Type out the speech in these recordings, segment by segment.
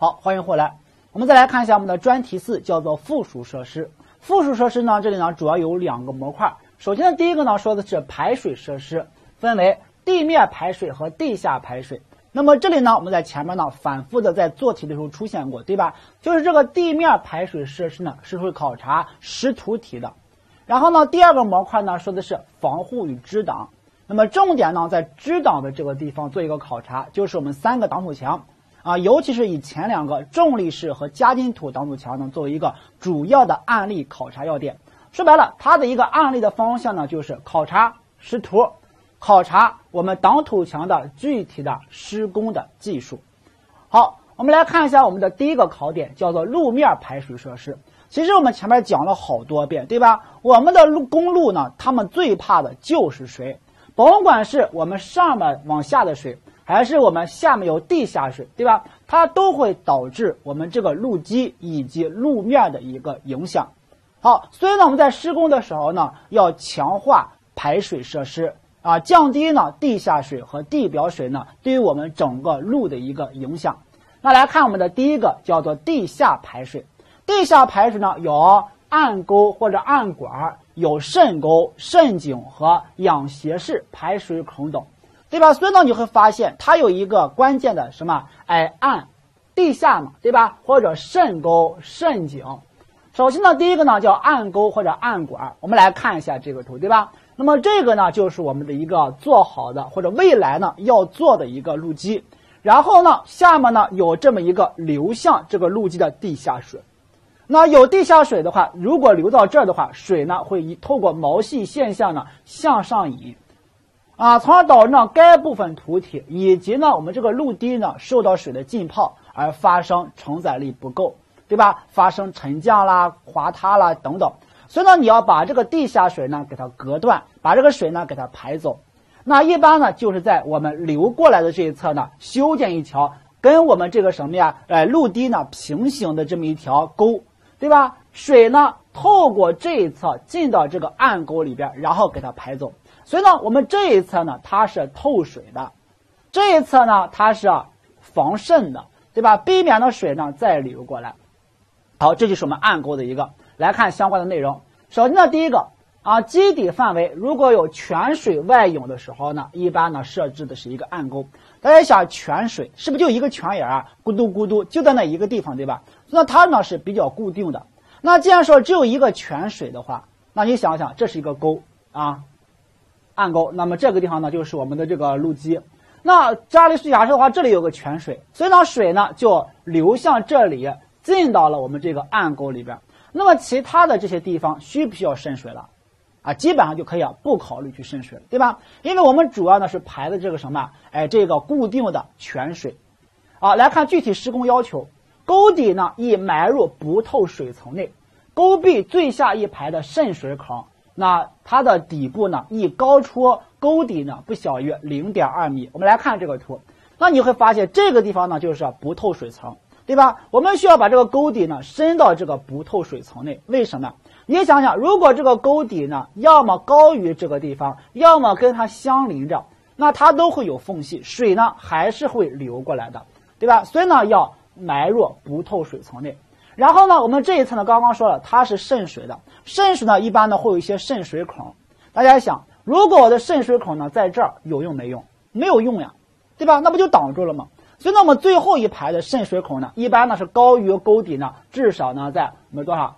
好，欢迎回来。我们再来看一下我们的专题4，叫做附属设施。附属设施呢，这里呢主要有2个模块。首先呢，第一个呢说的是排水设施，分为地面排水和地下排水。那么这里呢，我们在前面呢反复的在做题的时候出现过，对吧？就是这个地面排水设施呢是会考察识图题的。然后呢，第二个模块呢说的是防护与支挡。那么重点呢在支挡的这个地方做一个考察，就是我们3个挡土墙啊，尤其是以前2个重力式和夹金土挡土墙呢作为一个主要的案例考察要点。说白了，它的一个案例的方向呢就是考察识图，考察我们挡土墙的具体的施工的技术。好，我们来看一下我们的第一个考点，叫做路面排水设施。其实我们前面讲了好多遍，对吧？我们的公路呢，他们最怕的就是水，甭管是我们上面往下的水，还是我们下面有地下水，对吧？它都会导致我们这个路基以及路面的一个影响。好，所以呢，我们在施工的时候呢，要强化排水设施啊，降低呢地下水和地表水呢对于我们整个路的一个影响。那来看我们的第一个，叫做地下排水。地下排水呢有暗沟或者暗管，有渗沟、渗井和仰斜式排水孔等，对吧？所以呢，你会发现它有一个关键的什么？暗地下嘛，对吧？或者渗沟、渗井。首先呢，第一个呢叫暗沟或者暗管，我们来看一下这个图，对吧？那么这个呢就是我们的一个做好的或者未来呢要做的一个路基，然后呢下面呢有这么一个流向这个路基的地下水。那有地下水的话，如果流到这儿的话，水呢会透过毛细现象呢向上引啊，从而导致呢该部分土体以及呢我们这个路堤呢受到水的浸泡而发生承载力不够，对吧？发生沉降啦、滑塌啦等等。所以呢，你要把这个地下水呢给它隔断，把这个水呢给它排走。那一般呢就是在我们流过来的这一侧呢修建一条跟我们这个什么呀，路堤呢平行的这么一条沟，对吧？水呢透过这一侧进到这个暗沟里边，然后给它排走。所以呢，我们这一侧呢它是透水的，这一侧呢它是防渗的，对吧？避免了水呢再流过来。好，这就是我们暗沟的一个。来看相关的内容。首先呢，第一个基底范围如果有泉水外涌的时候呢，一般呢设置的是一个暗沟。大家想，泉水是不是就一个泉眼啊，咕嘟咕嘟就在那一个地方，对吧？那它呢是比较固定的。那既然说只有一个泉水的话，那你想想，这是一个沟暗沟，那么这个地方呢就是我们的这个路基。那假设的话，这里有个泉水，所以呢水呢就流向这里，进到了我们这个暗沟里边。那么其他的这些地方需不需要渗水了？基本上就可以不考虑去渗水了，对吧？因为我们主要呢是排的这个什么？这个固定的泉水。来看具体施工要求。沟底呢宜埋入不透水层内，沟壁最下一排的渗水孔，那它的底部呢宜高出沟底呢不小于 0.2 米。我们来看这个图，那你会发现这个地方呢就是不透水层，对吧？我们需要把这个沟底呢伸到这个不透水层内。为什么？你想想，如果这个沟底呢要么高于这个地方，要么跟它相邻着，那它都会有缝隙，水呢还是会流过来的，对吧？所以呢要埋入不透水层内。然后呢我们这一侧呢刚刚说了它是渗水的，渗水呢一般呢会有一些渗水孔。大家想，如果我的渗水孔呢在这儿，有用没用？没有用呀，对吧？那不就挡住了吗？所以呢我们最后一排的渗水孔呢一般呢是高于沟底呢至少呢在我们多少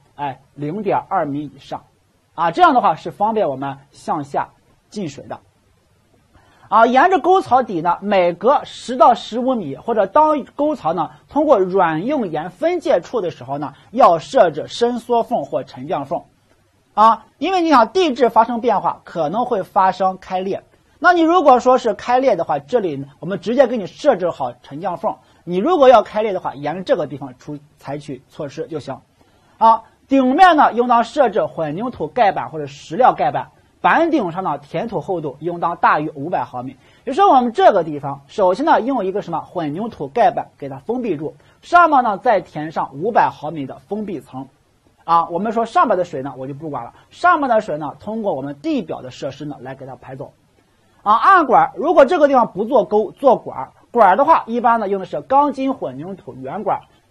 0.2 米以上这样的话是方便我们向下进水的沿着沟槽底呢每隔10到15米，或者当沟槽呢通过软硬岩分界处的时候呢，要设置伸缩缝或沉降缝因为你想地质发生变化可能会发生开裂，那你如果说是开裂的话，这里我们直接给你设置好沉降缝，你如果要开裂的话，沿着这个地方采取措施就行顶面呢应当设置混凝土盖板或者石料盖板，板顶上呢填土厚度应当大于500毫米。也就是说我们这个地方首先呢用一个什么混凝土盖板给它封闭住，上面呢再填上500毫米的封闭层我们说上面的水呢我就不管了，上面的水呢通过我们地表的设施呢来给它排走暗管如果这个地方不做沟做管的话，一般呢用的是钢筋混凝土圆管，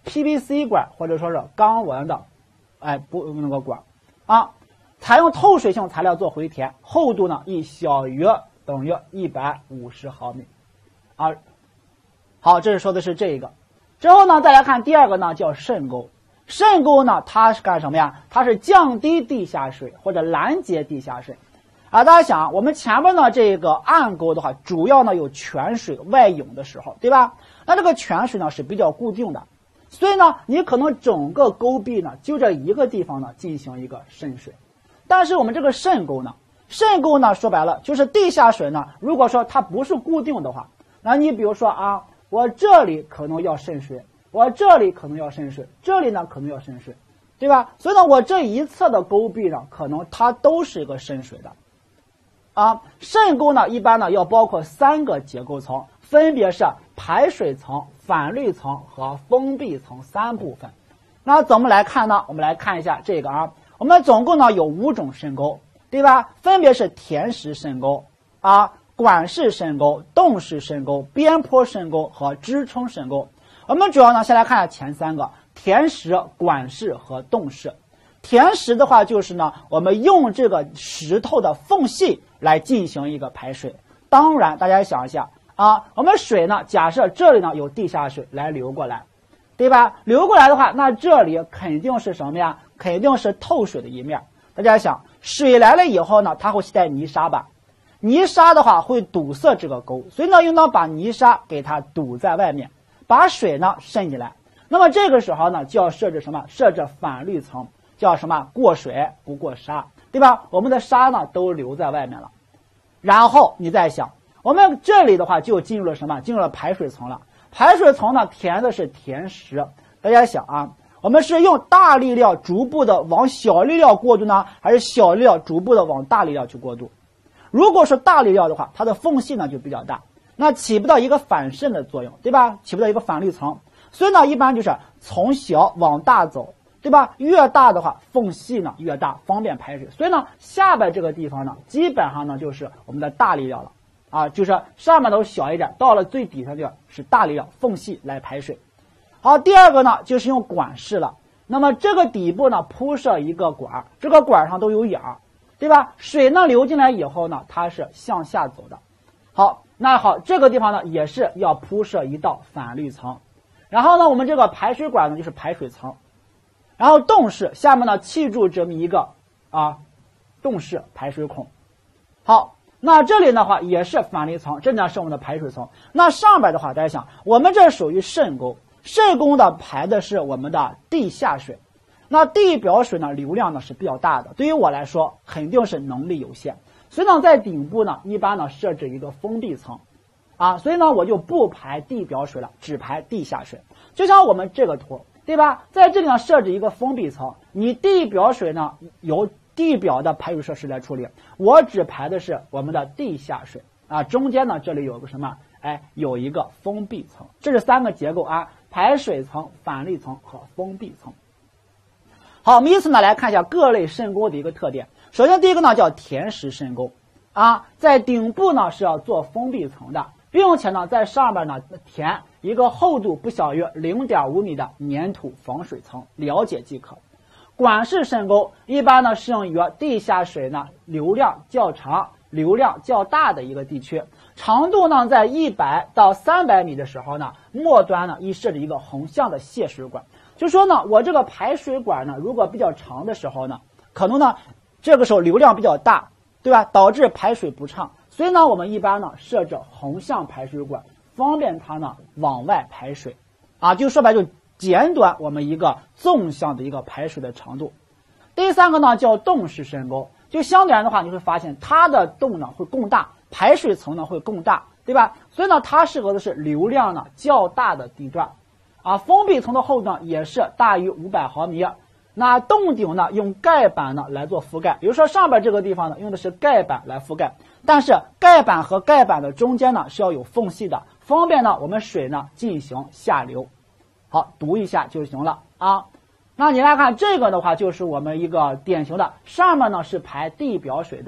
PVC 管或者说是钢纹的，那个管啊，采用透水性材料做回填，厚度呢亦小于等于150毫米啊。好，这是说的是这个。之后呢，再来看第二个呢，叫渗沟。渗沟呢，它是干什么呀？它是降低地下水或者拦截地下水。大家想，我们前面呢这个暗沟的话，主要呢有泉水外涌的时候，对吧？那这个泉水呢是比较固定的，所以呢，你可能整个沟壁呢就这一个地方呢进行一个渗水。但是我们这个渗沟呢，说白了就是地下水呢，如果说它不是固定的话，那你比如说啊，我这里可能要渗水，我这里可能要渗水，这里呢可能要渗水，对吧？所以呢，我这一侧的沟壁呢，可能它都是一个渗水的。渗沟呢，一般呢要包括3个结构层，分别是排水层、反滤层和封闭层3部分。那怎么来看呢？我们来看一下这个啊，我们总共呢有5种渗沟，对吧？分别是填实渗沟管式渗沟、洞式渗沟、边坡渗沟和支撑渗沟。我们主要呢先来看一下前3个：填实、管式和洞式。填实的话就是呢，我们用这个石头的缝隙来进行一个排水。当然，大家想一下啊，我们水呢，假设这里呢有地下水来流过来，对吧？流过来的话，那这里肯定是什么呀？肯定是透水的一面。大家想，水来了以后呢，它会携带泥沙吧？泥沙的话会堵塞这个沟，所以呢，应当把泥沙给它堵在外面，把水呢渗进来。那么这个时候呢，就要设置什么？设置反滤层。叫什么？过水不过沙，对吧？我们的沙呢都留在外面了。然后你再想，我们这里的话就进入了什么？进入了排水层了。排水层呢填的是填实。大家想啊，我们是用大力量逐步的往小力量过渡呢，还是小力量逐步的往大力量去过渡？如果是大力量的话，它的缝隙呢就比较大，那起不到一个反渗的作用，对吧？起不到一个反滤层，所以呢一般就是从小往大走，对吧？越大的话，缝隙呢越大，方便排水。所以呢，下边这个地方呢，基本上呢就是我们的大力量了就是上面都小一点，到了最底下就是大力量，缝隙来排水。好，第二个呢就是用管式了。那么这个底部呢铺设一个管，这个管上都有眼儿，对吧？水呢流进来以后呢，它是向下走的。好，这个地方呢也是要铺设一道反滤层。然后呢，我们这个排水管呢就是排水层。然后洞式下面呢砌筑这么一个洞式排水孔。好，那这里的话也是反滤层，这呢是我们的排水层。那上边的话，大家想，我们这属于渗沟，渗沟呢排的是我们的地下水。那地表水呢流量呢是比较大的，对于我来说肯定是能力有限，所以呢在顶部呢一般呢设置一个封闭层所以呢我就不排地表水了，只排地下水。就像我们这个图，对吧？在这里呢设置一个封闭层，你地表水呢由地表的排水设施来处理，我只排的是我们的地下水中间呢这里有个什么？有一个封闭层。这是3个结构排水层、反滤层和封闭层。好，我们依次呢来看一下各类渗沟的一个特点。首先第一个呢叫填实渗沟在顶部呢是要做封闭层的，并且呢在上边呢填一个厚度不小于0.5米的粘土防水层，了解即可。管式渗沟一般呢适用于地下水呢流量较长、流量较大的一个地区，长度呢在100到300米的时候呢，末端呢宜设置一个横向的泄水管。就说呢，我这个排水管呢如果比较长的时候呢，可能呢这个时候流量比较大，对吧？导致排水不畅，所以呢我们一般呢设置横向排水管，方便它呢往外排水就说白就减短我们一个纵向的一个排水的长度。第3个呢叫洞式渗沟，就相对来的话，你会发现它的洞呢会更大，排水层呢会更大，对吧？所以呢它适合的是流量呢较大的地段封闭层的厚度呢也是大于500毫米。那洞顶呢用盖板呢来做覆盖，比如说上边这个地方呢用的是盖板来覆盖，但是盖板和盖板的中间呢是要有缝隙的，方便呢我们水呢进行下流。好，读一下就行了那你来看这个的话，就是我们一个典型的，上面呢是排地表水的，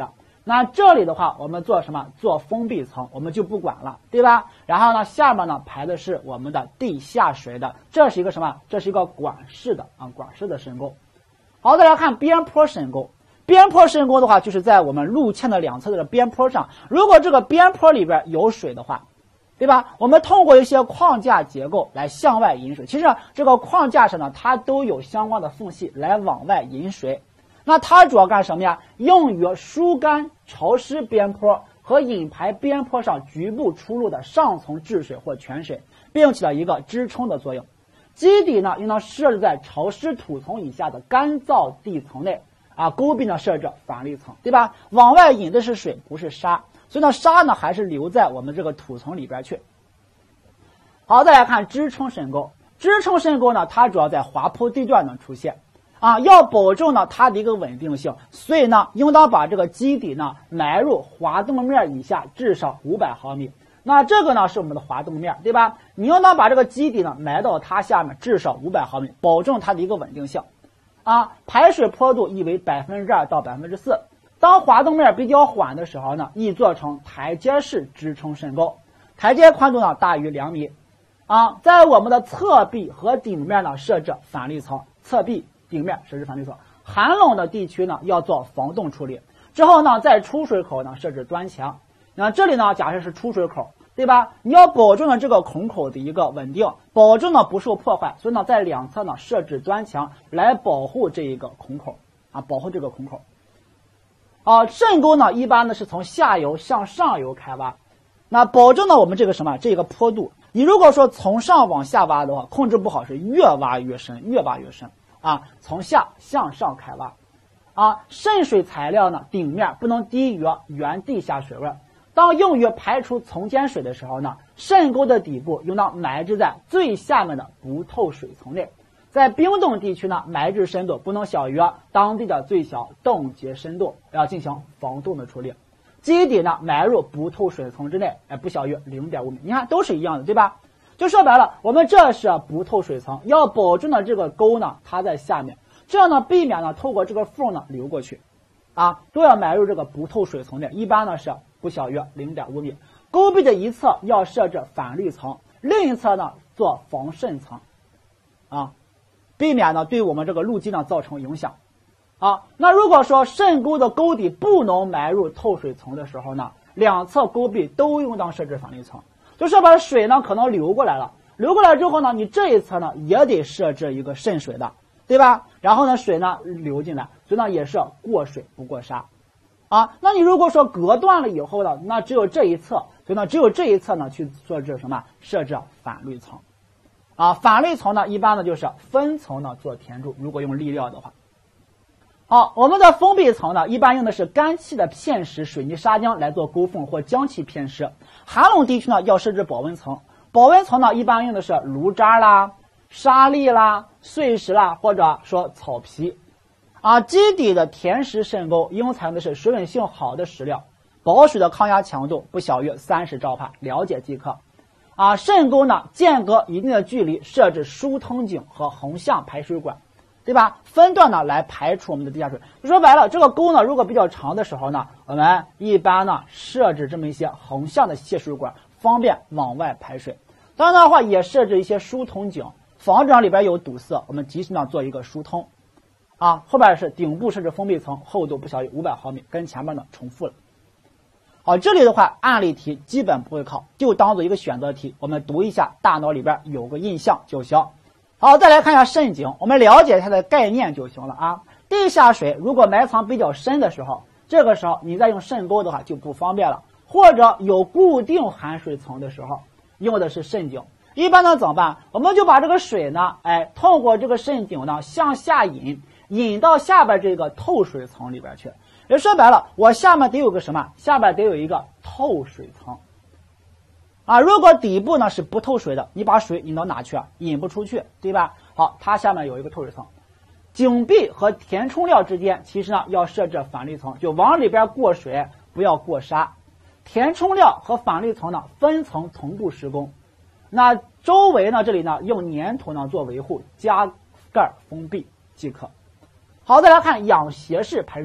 那这里的话，我们做什么？做封闭层，我们就不管了，对吧？然后呢，下面呢排的是我们的地下水的，这是一个什么？这是一个管式的管式的深沟。好，再来看边坡深沟。边坡深沟的话，就是在我们路堑的两侧的边坡上，如果这个边坡里边有水的话，对吧？我们通过一些框架结构来向外引水。其实这个框架上呢，它都有相关的缝隙来往外引水。那它主要干什么呀？用于疏干潮湿边坡和引排边坡上局部出入的上层治水或泉水，并起了一个支撑的作用。基底呢，应当设置在潮湿土层以下的干燥地层内。沟壁呢设置反力层，对吧？往外引的是水，不是沙，所以呢，沙呢还是留在我们这个土层里边去。好，再来看支撑深沟。支撑深沟呢，它主要在滑坡地段呢出现。要保证呢它的一个稳定性，所以呢，应当把这个基底呢埋入滑动面以下至少500毫米。那这个呢是我们的滑动面，对吧？你应当把这个基底呢埋到它下面至少500毫米，保证它的一个稳定性。排水坡度宜为2%到4%。当滑动面比较缓的时候呢，宜做成台阶式支撑深沟，台阶宽度呢大于2米。在我们的侧壁和顶面呢设置反力层，侧壁顶面设置反力层。寒冷的地区呢要做防冻处理，之后呢在出水口呢设置端墙。那这里呢假设是出水口，对吧？你要保证了这个孔口的一个稳定，保证呢不受破坏，所以呢在两侧呢设置端墙来保护这一个孔口保护这个孔口。渗沟呢一般呢是从下游向上游开挖，那保证呢我们这个什么这个坡度。你如果说从上往下挖的话，控制不好是越挖越深，越挖越深从下向上开挖渗水材料呢顶面不能低于原地下水位。当用于排除从间水的时候呢，渗沟的底部应当埋置在最下面的不透水层内。在冰冻地区呢，埋置深度不能小于当地的最小冻结深度，要进行防冻的处理。基底呢埋入不透水层之内，不小于0.5米。你看都是一样的，对吧？就说白了，我们这是不透水层，要保证的这个沟呢它在下面，这样呢避免呢透过这个缝呢流过去都要埋入这个不透水层内，一般呢是不小于0.5米。沟壁的一侧要设置反力层，另一侧呢做防渗层避免呢对我们这个路基呢造成影响那如果说渗沟的沟底不能埋入透水层的时候呢，两侧沟壁都应当设置反力层。就说白了，水呢可能流过来了，流过来之后呢，你这一侧呢也得设置一个渗水的，对吧？然后呢水呢流进来，所以呢也是过水不过沙那你如果说隔断了以后呢，那只有这一侧，所以呢只有这一侧呢去设置什么？设置反滤层反滤层呢一般呢就是分层呢做填筑，如果用砾料的话。好，我们的封闭层呢一般用的是干气的片石水泥砂浆来做沟缝或浆气片石。寒冷地区呢要设置保温层，保温层呢一般用的是炉渣啦、沙粒啦、碎石啦，或者说草皮基底的填石渗沟应采用的是水稳性好的石料，保水的抗压强度不小于30兆帕，了解即可渗沟呢间隔一定的距离设置疏通井和横向排水管，对吧？分段呢来排除我们的地下水。说白了，这个沟呢如果比较长的时候呢，我们一般呢设置这么一些横向的泄水管，方便往外排水。当然的话也设置一些疏通井，防止里边有堵塞，我们及时呢做一个疏通后边是顶部设置封闭层，厚度不小于500毫米，跟前面呢重复了。好，这里的话案例题基本不会考，就当做一个选择题，我们读一下，大脑里边有个印象就行。好，再来看一下渗井，我们了解它的概念就行了地下水如果埋藏比较深的时候，这个时候你再用渗沟的话就不方便了，或者有固定含水层的时候用的是渗井。一般呢怎么办？我们就把这个水呢透过这个渗井呢向下引到下边这个透水层里边去。也说白了，我下面得有个什么？下边得有一个透水层如果底部呢是不透水的，你把水引到哪去引不出去，对吧？好，它下面有一个透水层。井壁和填充料之间其实呢要设置反滤层，就往里边过水，不要过沙。填充料和反滤层呢分层同步施工，那周围呢这里呢用粘土呢做维护，加盖封闭即可。好，再来看仰斜式排水孔。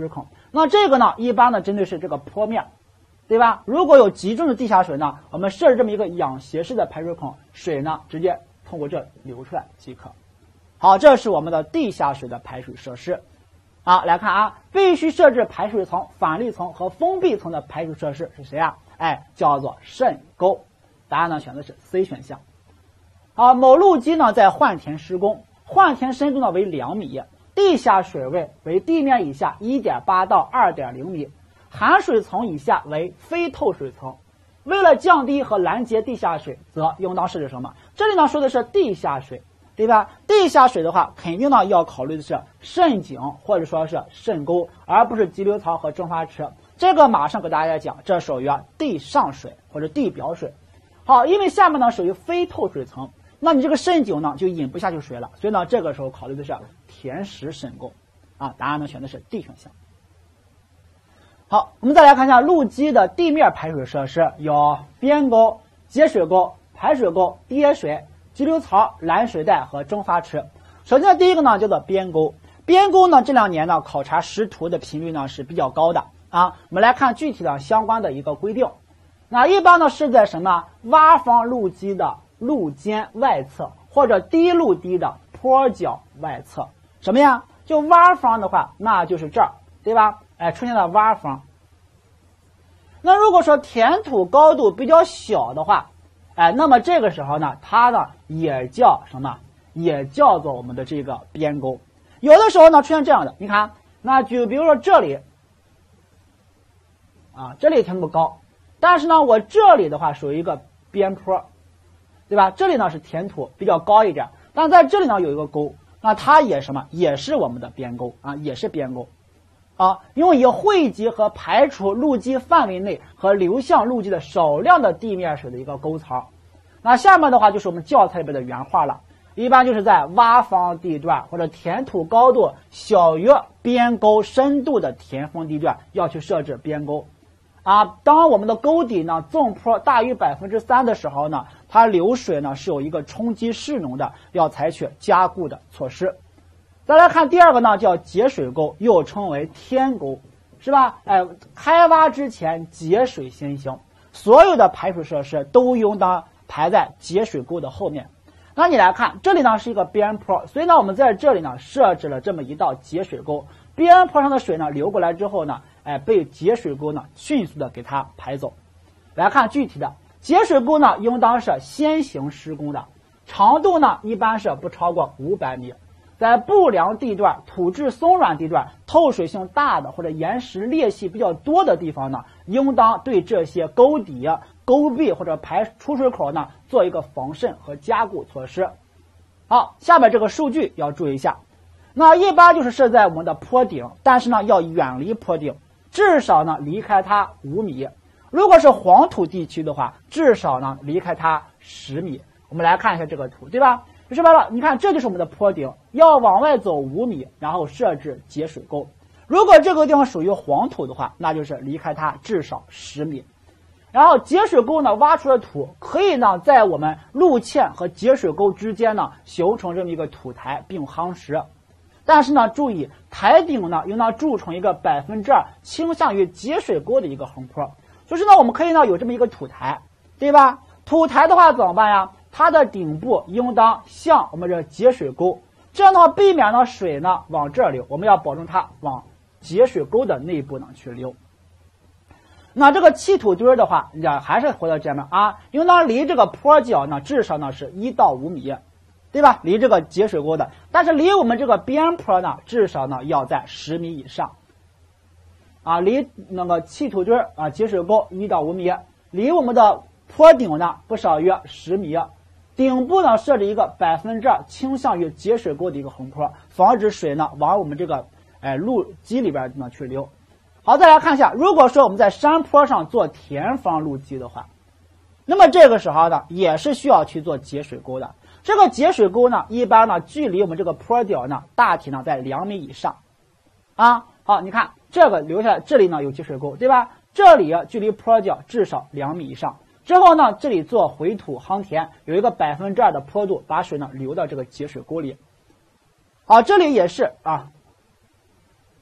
那这个呢，一般呢针对是这个坡面，对吧？如果有集中的地下水呢，我们设置这么一个仰斜式的排水孔，水呢直接通过这流出来即可。好，这是我们的地下水的排水设施。啊，来看啊，必须设置排水层、反滤层和封闭层的排水设施是谁啊？哎，叫做渗沟。答案呢选的是 C 选项。好，某路基呢在换田施工，换田深度呢为2米，地下水位为地面以下 1.8 到 2.0 米，含水层以下为非透水层。为了降低和拦截地下水，则应当设置什么？这里呢说的是地下水，对吧？地下水的话，肯定呢要考虑的是渗井或者说是渗沟，而不是急流槽和蒸发池。这个马上给大家讲，这属于地上水或者地表水。好，因为下面呢属于非透水层，那你这个渗井呢就引不下去水了，所以呢这个时候考虑的是填实渗沟。啊，答案呢选的是 D 选项。好，我们再来看一下路基的地面排水设施，有边沟、节水沟、排水沟、跌水、急流槽、拦水带和蒸发池。首先第一个呢叫做边沟，边沟呢这2年呢考察识图的频率呢是比较高的啊。我们来看具体的相关的一个规定。那一般呢是在什么洼方路基的路肩外侧或者低陆地的坡角外侧。什么呀？就洼方的话，那就是这儿，对吧？哎，出现了洼方。那如果说填土高度比较小的话，哎，那么这个时候呢，它呢也叫什么？也叫做我们的这个边沟。有的时候呢出现这样的，你看，那就比如说这里，啊，这里填不高，但是呢，我这里的话属于一个边坡，对吧？这里呢是填土比较高一点，但在这里呢有一个沟，那它也什么？也是我们的边沟啊，也是边沟。啊，用以汇集和排除路基范围内和流向路基的少量的地面水的一个沟槽。那下面的话就是我们教材里边的原话了，一般就是在洼方地段或者填土高度小于边沟深度的填缝地段要去设置边沟。啊，当我们的沟底呢纵坡大于 3% 的时候呢，它流水呢是有一个冲击势能的，要采取加固的措施。再来看第二个呢，叫节水沟，又称为天沟，是吧？哎，开挖之前节水先行，所有的排水设施都应当排在节水沟的后面。那你来看，这里呢是一个边坡，所以呢我们在这里呢设置了这么一道节水沟，边坡上的水呢流过来之后呢，哎，被节水沟呢迅速的给它排走。来看具体的，节水沟呢应当是先行施工的，长度呢一般是不超过500米。在不良地段、土质松软地段、透水性大的或者岩石裂隙比较多的地方呢，应当对这些沟底、沟壁或者排出水口呢做一个防渗和加固措施。好，下面这个数据要注意一下。那一般就是设在我们的坡顶，但是呢要远离坡顶，至少呢离开它5米。如果是黄土地区的话，至少呢离开它10米。我们来看一下这个图，对吧？说白了，你看这就是我们的坡顶，要往外走5米，然后设置节水沟。如果这个地方属于黄土的话，那就是离开它至少10米。然后节水沟呢挖出的土可以呢在我们路堑和节水沟之间呢形成这么一个土台并夯实。但是呢注意，台顶呢应当筑成一个2%倾向于节水沟的一个横坡。就是呢我们可以呢有这么一个土台，对吧？土台的话怎么办呀？它的顶部应当向我们这节水沟，这样的话避免呢水呢往这儿流，我们要保证它往节水沟的内部呢去流。那这个砌土堆的话，还是回到前面啊，应当离这个坡角呢至少呢是1到5米，对吧？离这个节水沟的，但是离我们这个边坡呢至少呢要在10米以上。啊，离那个砌土堆啊节水沟1到5米，离我们的坡顶呢不少于10米。顶部呢设置一个2%倾向于节水沟的一个横坡，防止水呢往我们这个路基里边呢去流。好，再来看一下，如果说我们在山坡上做田方路基的话，那么这个时候呢也是需要去做节水沟的。这个节水沟呢一般呢距离我们这个坡角呢大体呢在2米以上。啊，好，你看这个留下来，这里呢有节水沟，对吧？这里距离坡角至少2米以上。之后呢，这里做回土夯田，有一个2%的坡度，把水呢流到这个节水沟里。好，这里也是啊，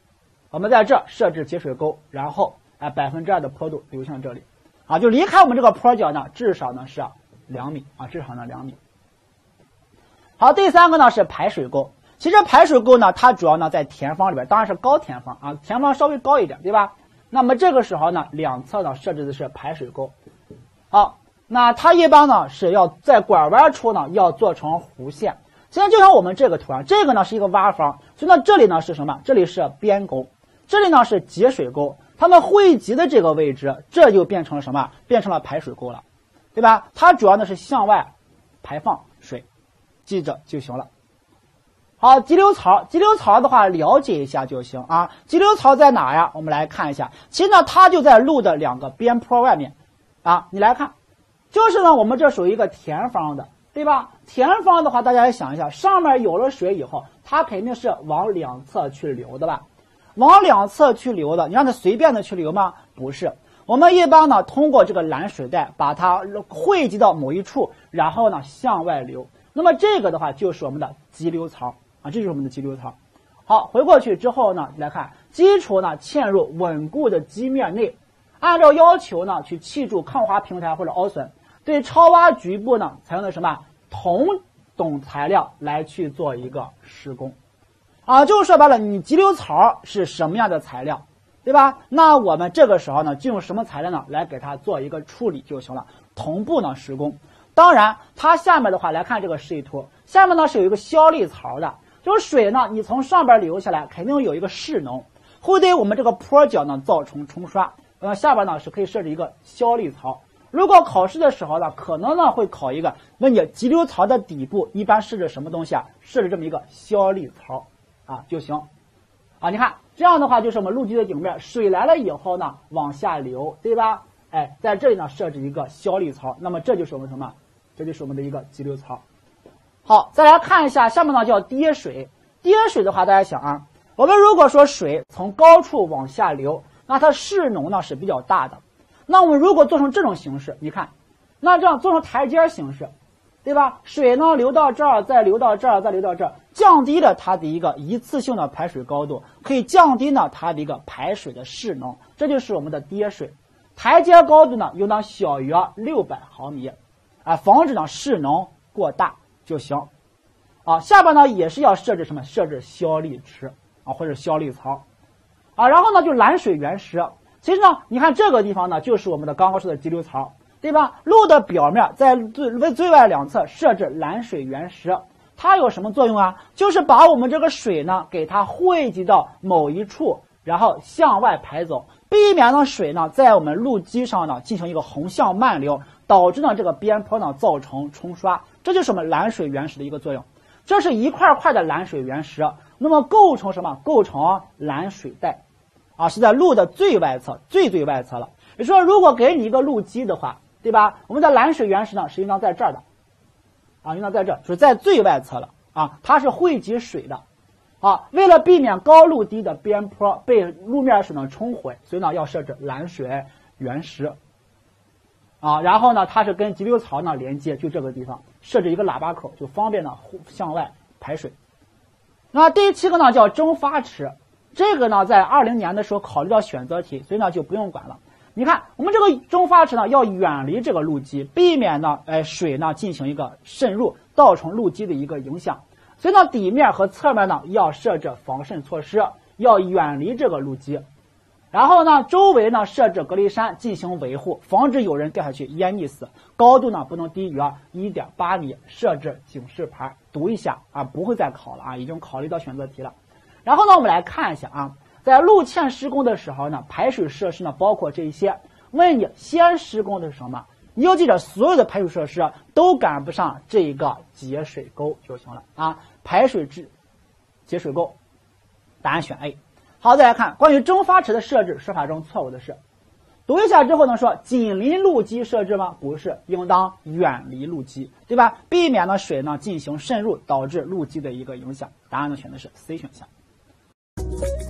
我们在这设置节水沟，然后2%的坡度流向这里，啊，就离开我们这个坡角呢，至少呢是2米啊，至少呢2米。好，第三个呢是排水沟。其实排水沟呢，它主要呢在田方里边，当然是高田方啊，田方稍微高一点，对吧？那么这个时候呢，两侧呢设置的是排水沟。好，那它一般呢是要在拐弯处呢要做成弧线。现在就像我们这个图上，这个呢是一个洼方，所以呢这里呢是什么？这里是边沟，这里呢是节水沟，它们汇集的这个位置，这就变成了什么？变成了排水沟了，对吧？它主要呢是向外排放水，记着就行了。好，急流槽，急流槽的话了解一下就行啊。急流槽在哪呀？我们来看一下，其实呢它就在路的2个边坡外面啊。你来看，就是呢我们这属于一个田方的，对吧？田方的话，大家来想一下，上面有了水以后，它肯定是往两侧去流的吧？往两侧去流的，你让它随便的去流吗？不是，我们一般呢通过这个拦水带把它汇集到某一处，然后呢向外流。那么这个的话就是我们的急流槽啊，这就是我们的急流槽。好，回过去之后呢，来看基础呢嵌入稳固的基面内，按照要求呢去砌筑抗滑平台或者凹损，对超洼局部呢采用的什么同等材料来去做一个施工啊，就是说白了，你急流槽是什么样的材料，对吧？那我们这个时候呢就用什么材料呢来给它做一个处理就行了，同步呢施工。当然它下面的话来看这个示意图，下面呢是有一个消砾槽的，就是水呢你从上边流下来肯定有一个势能，会对我们这个坡角呢造成冲刷，下边呢是可以设置一个消砾槽。如果考试的时候呢，可能呢会考一个问你急流槽的底部一般设置什么东西啊？设置这么一个消砾槽啊就行啊。你看这样的话就是我们路基的顶面，水来了以后呢往下流，对吧？哎，在这里呢设置一个消砾槽，那么这就是我们什么？这就是我们的一个急流槽。好，再来看一下下面呢叫跌水。跌水的话，大家想啊，我们如果说水从高处往下流，那它势能呢是比较大的。那我们如果做成这种形式，你看，那这样做成台阶形式，对吧？水呢流到这儿，再流到这儿，再流到这儿，降低了它的一个一次性的排水高度，可以降低呢它的一个排水的势能，这就是我们的跌水。台阶高度呢应当小于600毫米，防止呢势能过大就行。啊，下边呢也是要设置什么？设置消砾池啊，或者消砾槽啊。然后呢就拦水原石。其实呢，你看这个地方呢，就是我们的刚刚说的急流槽，对吧？路的表面在最外两侧设置拦水原石，它有什么作用啊？就是把我们这个水呢，给它汇集到某一处，然后向外排走，避免呢水呢在我们路基上呢进行一个横向漫流，导致呢这个边坡呢造成冲刷，这就是我们拦水原石的一个作用。这是一块块的拦水原石，那么构成什么？构成拦水带。啊，是在路的最外侧，最外侧了。也就是说，如果给你一个路基的话，对吧？我们的拦水原石呢是应当在这儿的，啊，应当在这儿，就是在最外侧了啊，它是汇集水的。啊，为了避免高路低的边坡被路面水呢冲毁，所以呢要设置拦水原石。啊，然后呢它是跟急流槽呢连接，就这个地方设置一个喇叭口，就方便呢向外排水。那第7个呢叫蒸发池。这个呢，在20年的时候考虑到选择题，所以呢就不用管了。你看，我们这个蒸发池呢要远离这个路基，避免呢，水呢进行一个渗入，造成路基的一个影响。所以呢，底面和侧面呢要设置防渗措施，要远离这个路基。然后呢，周围呢设置隔离山进行维护，防止有人掉下去淹溺死。高度呢不能低于1.8米，设置警示牌。读一下啊，不会再考了啊，已经考虑到选择题了。然后呢，我们来看一下啊，在路堑施工的时候呢，排水设施呢包括这一些。问你先施工的是什么？你要记着，所有的排水设施都赶不上这一个节水沟就行了啊。排水节水沟，答案选 A。好，再来看关于蒸发池的设置，说法中错误的是，读一下之后呢说紧邻路基设置吗？不是，应当远离路基，对吧？避免呢水呢进行渗入，导致路基的一个影响。答案呢选的是 C 选项。